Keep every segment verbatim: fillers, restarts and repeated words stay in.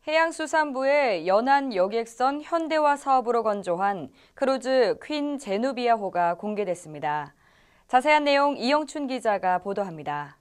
해양수산부의 연안 여객선 현대화 사업으로 건조한 크루즈 퀸 제누비아호가 공개됐습니다. 자세한 내용 이영춘 기자가 보도합니다.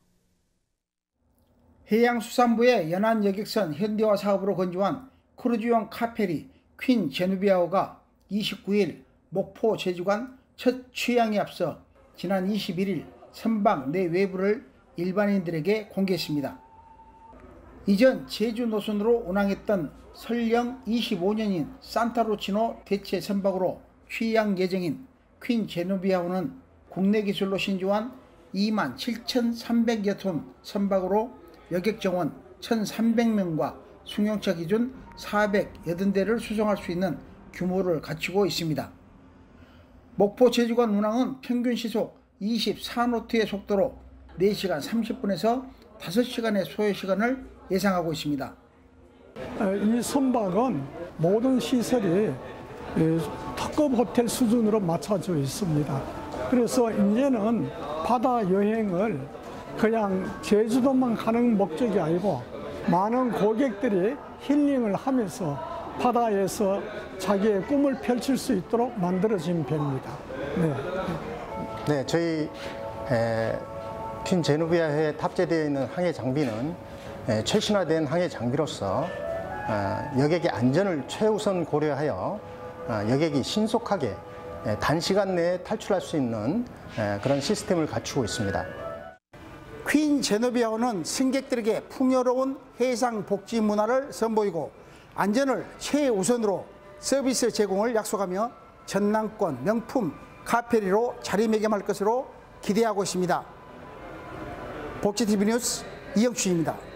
해양수산부의 연안 여객선 현대화 사업으로 건조한 크루즈용 카페리 퀸 제누비아호가 이십구일 목포 제주간 첫 취항에 앞서 지난 이십일일 선박 내 외부를 일반인들에게 공개했습니다. 이전 제주 노선으로 운항했던 설령 이십오년인 산타루치노 대체 선박으로 취항 예정인 퀸 제누비아호는 국내 기술로 신조한 이만 칠천삼백여 톤 선박으로 여객 정원 천삼백 명과 승용차 기준 사백팔십 대를 수송할 수 있는 규모를 갖추고 있습니다. 목포 제주간 운항은 평균 시속 이십사 노트의 속도로 네 시간 삼십 분에서 다섯 시간의 소요 시간을 예상하고 있습니다. 이 선박은 모든 시설이 특급 호텔 수준으로 맞춰져 있습니다. 그래서 이제는 바다 여행을 그냥 제주도만 가는 목적이 아니고 많은 고객들이 힐링을 하면서 바다에서 자기의 꿈을 펼칠 수 있도록 만들어진 배입니다. 네, 네 저희 에, 퀸 제누비아호에 탑재되어 있는 항해 장비는 에, 최신화된 항해 장비로서 어, 여객의 안전을 최우선 고려하여 어, 여객이 신속하게 에, 단시간 내에 탈출할 수 있는 에, 그런 시스템을 갖추고 있습니다. 퀸 제누비아호는 승객들에게 풍요로운 해상 복지 문화를 선보이고 안전을 최우선으로 서비스 제공을 약속하며 전남권 명품 카페리로 자리매김할 것으로 기대하고 있습니다. 복지티비 뉴스 이영춘입니다.